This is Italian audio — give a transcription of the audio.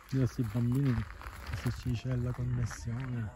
di questi bambini se ci c'è la connessione.